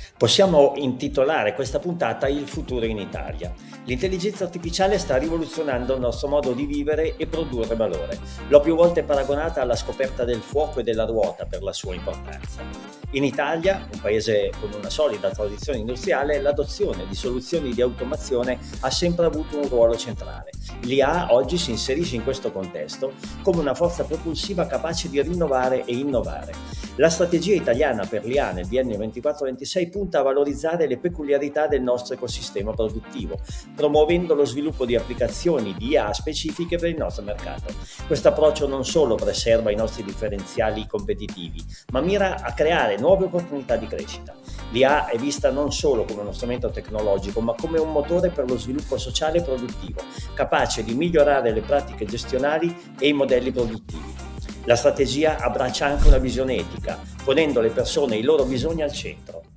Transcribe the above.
Possiamo intitolare questa puntata Il futuro in Italia. L'intelligenza artificiale sta rivoluzionando il nostro modo di vivere e produrre valore. L'ho più volte paragonata alla scoperta del fuoco e della ruota per la sua importanza. In Italia, un paese con una solida tradizione industriale, l'adozione di soluzioni di automazione ha sempre avuto un ruolo centrale. L'IA oggi si inserisce in questo contesto come una forza propulsiva capace di rinnovare e innovare. La strategia italiana per l'IA nel biennio 24-26 punta a valorizzare le peculiarità del nostro ecosistema produttivo, promuovendo lo sviluppo di applicazioni di IA specifiche per il nostro mercato. Questo approccio non solo preserva i nostri differenziali competitivi, ma mira a creare nuove opportunità di crescita. L'IA è vista non solo come uno strumento tecnologico, ma come un motore per lo sviluppo sociale e produttivo, capace di migliorare le pratiche gestionali e i modelli produttivi. La strategia abbraccia anche una visione etica, ponendo le persone e i loro bisogni al centro.